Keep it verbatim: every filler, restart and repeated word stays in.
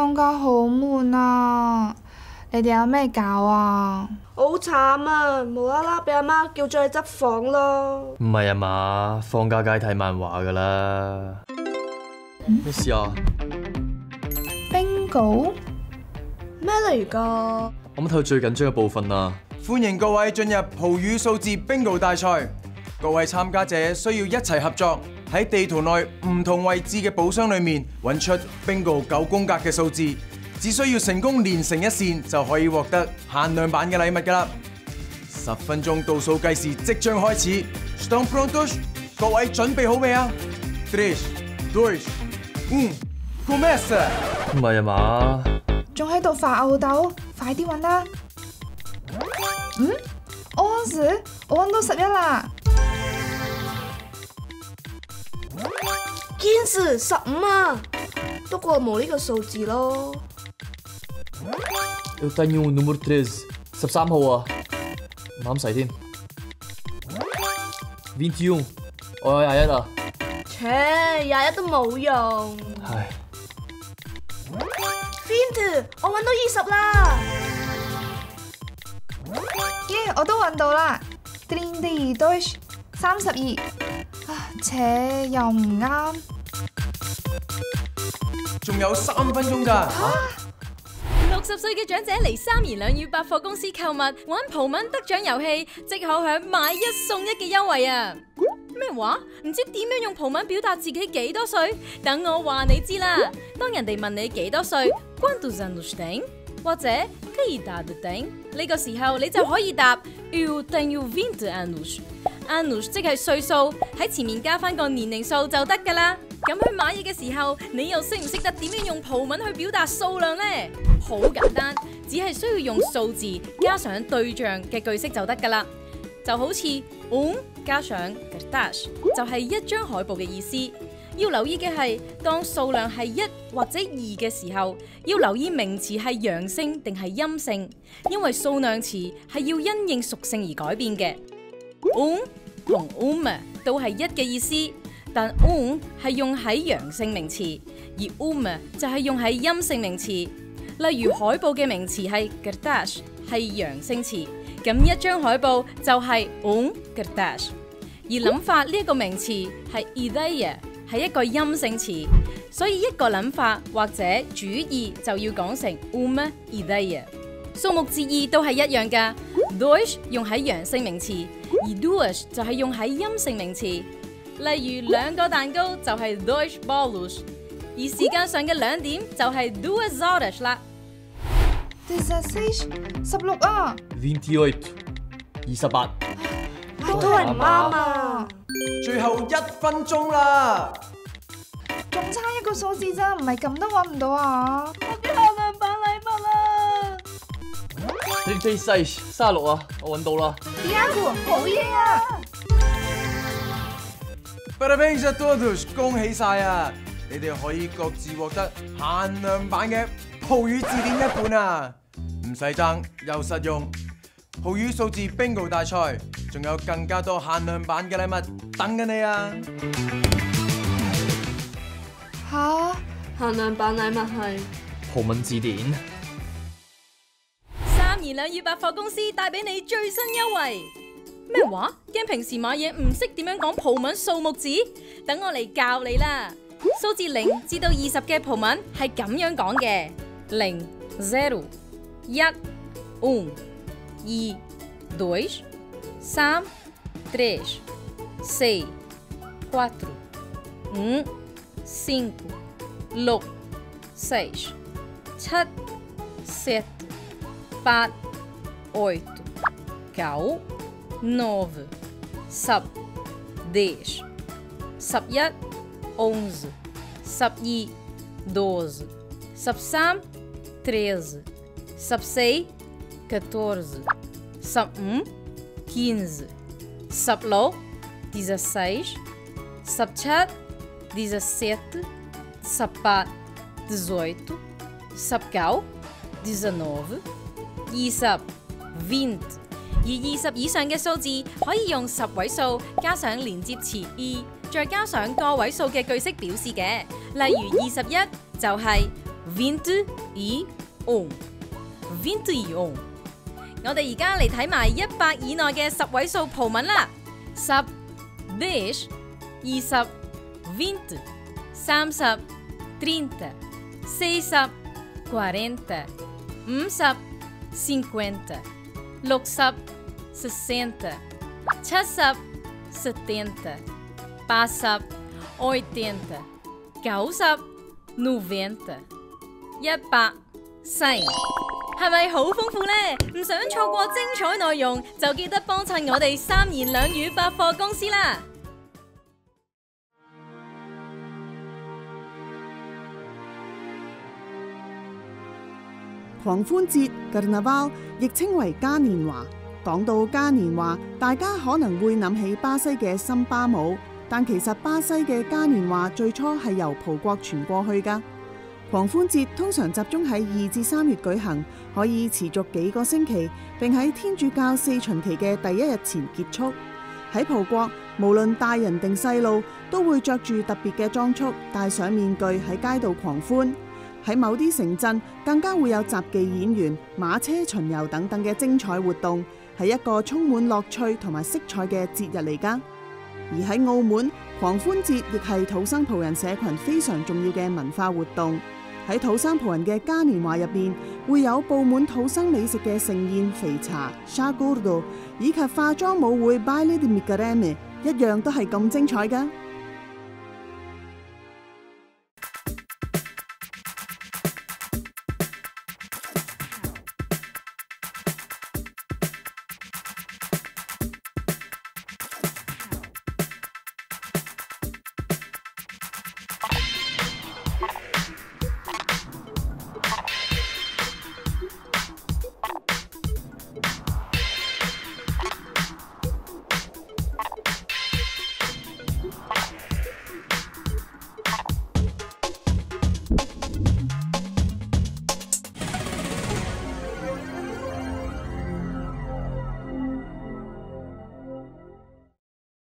放假好悶啊！你哋有咩搞啊？ 好慘啊！無啦啦俾阿媽叫咗去執房咯。 唔係啊嘛，放假梗係睇漫畫㗎啦。咩事啊 ？Bingo？ 咩嚟㗎？ 我冇睇到最緊張嘅部分啊！ 歡迎各位進入葡語數字 Bingo 大賽。各位參加者需要一齊合作，喺地圖內唔同位置嘅寶箱裏面揾出 Bingo 九宮格嘅數字，只需要成功連成一線就可以獲得限量版嘅禮物㗎啦！十分鐘倒數計時即將開始 ，Estão prontos？ 各位準備好未啊？Três, dois, um, começa！ 唔係啊嘛？ 仲喺度發吽哣，快啲揾啦！嗯 ，onze， 我揾到十一啦。 quinze， 十五啊，不過冇呢個數字咯。 Eu tenho o número treze， 十三號啊，唔啱使添。vinte e um， 我有廿一啊。 切，廿一都冇用。 唉。 vinte， 我揾到二十啦。 耶，我都揾到啦 ，trinta e dois， 三十二。啊，切，又唔啱。 仲有三分鐘咋？ 六十歲嘅長者嚟三言兩語百貨公司購物，玩葡文得獎遊戲，即可享買一送一嘅優惠啊！咩話？唔知點樣用葡文表達自己幾多歲？等我話你知啦。當人哋問你幾多歲 ，quantos anos tem？ 或者 que idade tem？ 呢個時候你就可以答 Eu tenho vinte anos。anos 即係歲數，喺前面加翻個年齡數就得㗎啦。咁去買嘢嘅時候，你又識唔識得點樣用葡文去表達數量呢？好簡單，只係需要用數字加上對象嘅句式就得㗎啦。就好似 um 加上 cartaz 就係一張海報嘅意思。要留意嘅係，當數量係一或者二嘅時候，要留意名詞係陽性定係陰性，因為數量詞係要因應屬性而改變嘅。um 同 uma 都係一嘅意思，但 um 係用喺陽性名詞，而 uma 就係用喺陰性名詞。例如海報嘅名詞係 cartaz 係陽性詞，咁一張海報就係 um cartaz。而諗法呢一個名詞係 ideia 係一個陰性詞，所以一個諗法或者主意就要講成 uma ideia。數目字義都係一樣㗎 ，dois 用喺陽性名詞，而 duas 就係用喺陰性名詞。例如兩個蛋糕就係 dois bolos， 而時間上嘅兩點就係 duas horas 啦。 dezesseis， 十六啊。 vinte e oito， 二十八。 都係唔啱啊！ 最後一分鐘啦， 仲差一個數字咋，唔係咁都揾唔到啊！ 我啲限量版禮物啦 trinta e seis， 三十六啊，我揾到啦。 Diego， 好嘢啊 ！Parabéns a todos， 恭喜晒啊！你哋可以各自獲得限量版嘅葡語字典一本啊，唔使爭又實用。葡語數字 Bingo 大賽，仲有更加多限量版嘅禮物等緊你啊！ 吓， 限量版禮物係葡文字典。 三言兩語百貨公司帶俾你最新優惠。咩話？驚平時買嘢唔識點樣講葡文數目字？等我嚟教你啦。數字零至到二十嘅葡文係咁樣講嘅：零 zero 一 um。二 dois 三 três seis quatro 五 cinco 六 seis 七 sete 八 oito 九 nove 十 dez 十一 onze 十二 doze 十三 treze 十四catorze 十五 quinze 十六 dezesseis 十七 dezessete 十八 dezoito 十九 dezenove 二十 vinte。 而二十以上嘅數字可以用十位數加上連接詞 e， 再加上個位數嘅句式表示嘅。例如二十一就係 vinte e um, vinte e um。我哋而家嚟睇埋一百以內嘅十位數葡文啦，十、dez、二十、vinte、三十、trinta、四十、quarenta、五十、cinquenta、六十、sessenta、七十、setenta、八十、oitenta、九十、noventa、一百、cem。係咪好豐富呢？唔想錯過精彩內容，就記得幫襯我哋三言兩語百貨公司啦！ 狂歡節 Carnaval 亦稱為嘉年華。講到嘉年華，大家可能會諗起巴西嘅森巴舞，但其實巴西嘅嘉年華最初係由葡國傳過去㗎。狂歡節通常集中喺二至三月舉行，可以持續幾個星期，並喺天主教四旬期嘅第一日前結束。喺葡國，無論大人定細路都會着住特別嘅裝束，戴上面具喺街道狂歡。喺某啲城鎮更加會有雜技演員、馬車巡遊等等嘅精彩活動，係一個充滿樂趣同埋色彩嘅節日嚟㗎。而喺澳門，狂歡節亦係土生葡人社群非常重要嘅文化活動。喺土生葡人嘅嘉年華入邊，會有佈滿土生美食嘅盛宴肥茶 Chá Gordo， 以及化妝舞會 Baile de Micareme， 一樣都係咁精彩㗎。